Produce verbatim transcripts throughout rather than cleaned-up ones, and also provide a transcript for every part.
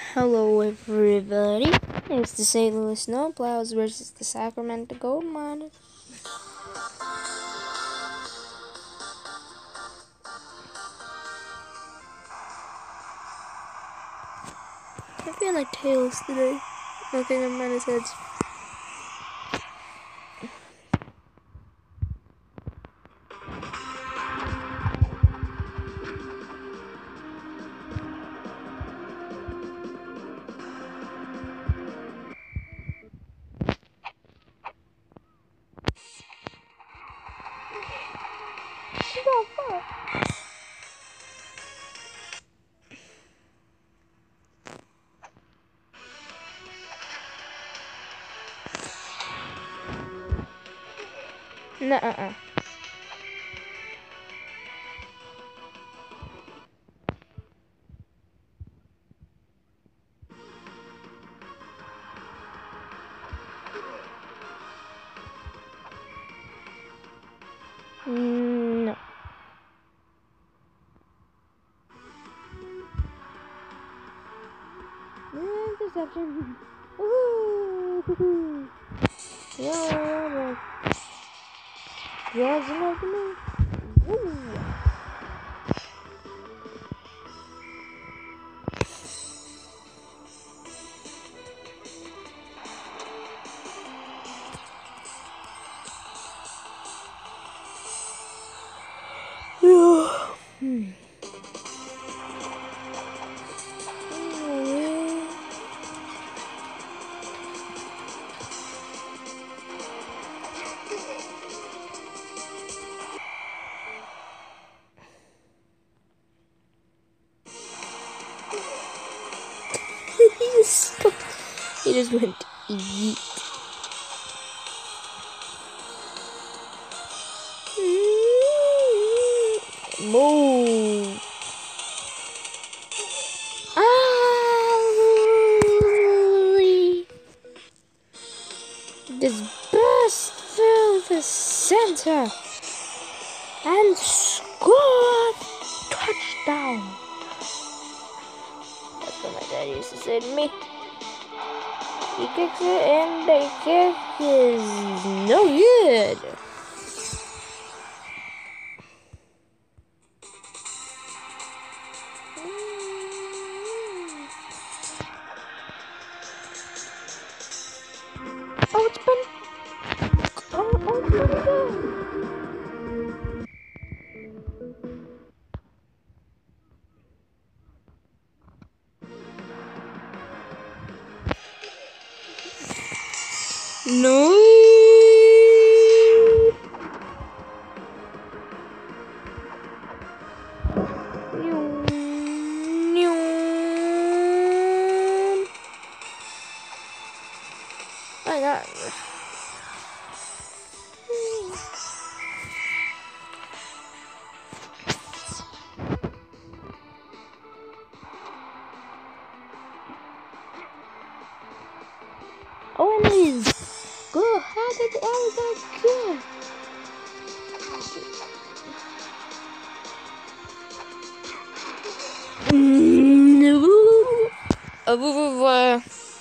Hello everybody, it's the Saint Louis Snowplows versus the Sacramento Gold Miners. I feel like tails today. Okay, never mind, his heads. Nuh-uh. No. Interception. Woohoo! Yeah, yeah, yeah, Woo! Hmm. he just he just went yeet. Move. Ah, this burst through the center and scored. Touchdown. That's what my dad used to say to me. He kicks it and the kick is no good. Oh, it's been. Oh, oh, it's been good. No. My God. Oh, and it is good. How did the alley get good? No. Uh,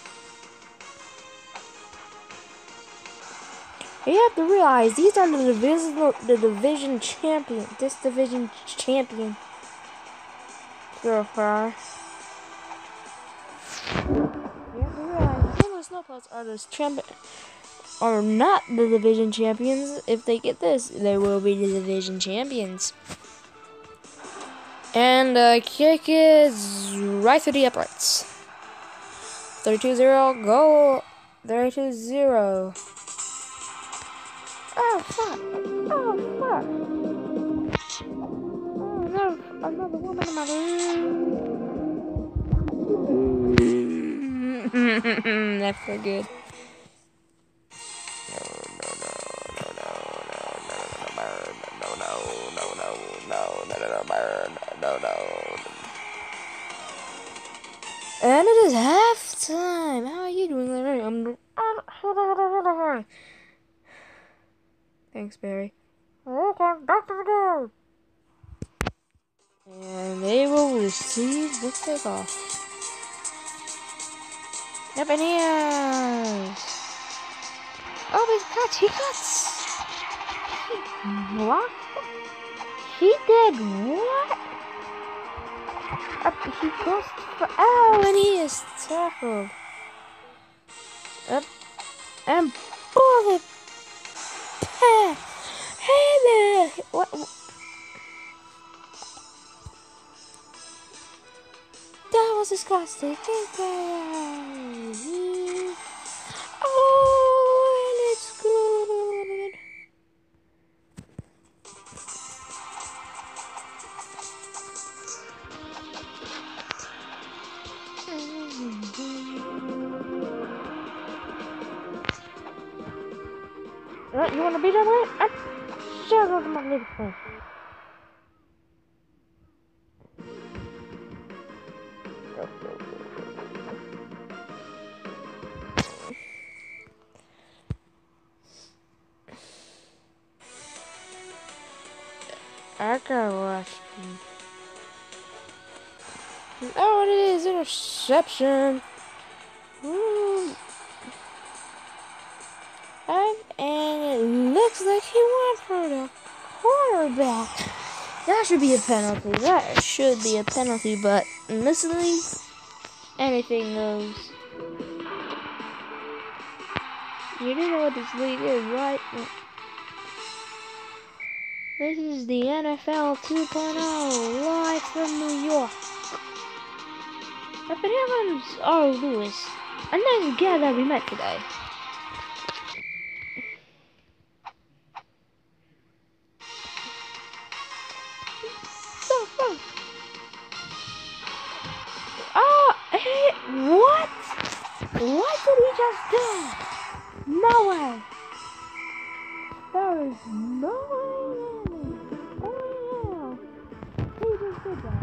you have to realize these are the division, the division champion. This division champion. So far. You have to realize the Saint Louis Snowplows are the champion. Are not the division champions. If they get this, they will be the division champions. And the kick is right through the uprights. thirty-two zero, goal. thirty-two zero. Oh, fuck. Oh, fuck. Oh, no. Another woman in my room. That's so good. And it is halftime. How are you doing, Larry? I'm. Thanks, Barry. Okay, back to the game. And they will receive the kickoff. Up in here. Oh my god, he got... He blocked? He did what? Up, he goes for... Oh, and he is tackled. Up. And bullet. Pass. Hey there. What? That was disgusting. Oh, and it's good. Right, you want to be done with it? I'm sure go to my little friend. I got lost. Oh, it is interception. Ooh. And, and it looks like he went for the quarterback. That should be a penalty. That should be a penalty, but in this league, anything goes. You do know what this league is, right? This is the N F L two point oh, live from New York. Up in heavens, R. Lewis, a nice guy that we met today. So fun. Oh, hey, what? What did he just do? No way. There is no way. Oh, yeah. He just did that.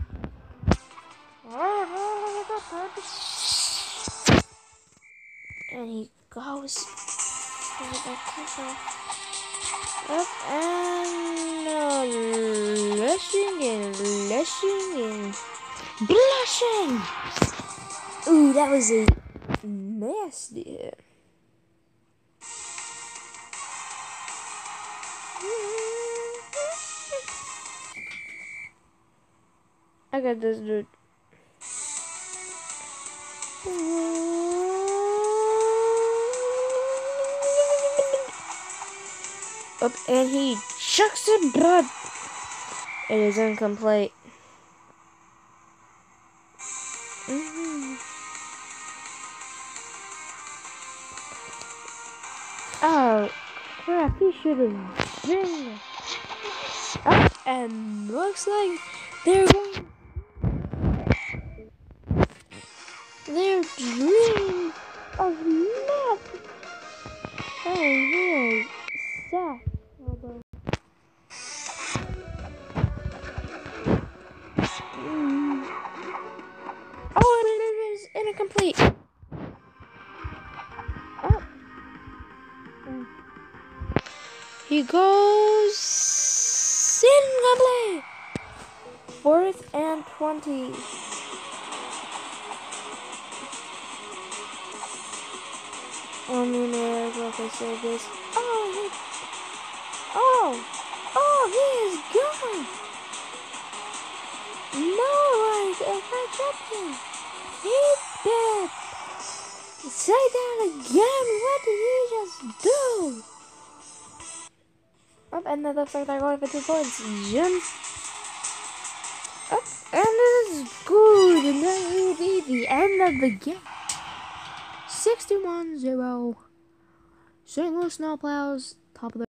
And he goes for the kickoff. Up and uh, rushing and rushing and blushing. Ooh, that was a nasty hit. I got this dude. Up and he chucks it, but it is incomplete. Mm-hmm. Oh crap! He should have been up, and looks like they're going. They're dreaming of math. Oh, really sad. Mm. Oh, and it is incomplete. Oh. Mm. He goes incomplete. Fourth and twenty. On the nerve, like I said this. Oh, he. Oh! Oh, he is gone! No, right, if I jumped him. He did! Say that again, what did he just do? Up, and that looks like they're going for two points. Jump. Up, and this is good, and that will be the end of the game. sixty-one zero. Saint Louis Snowplows, top of the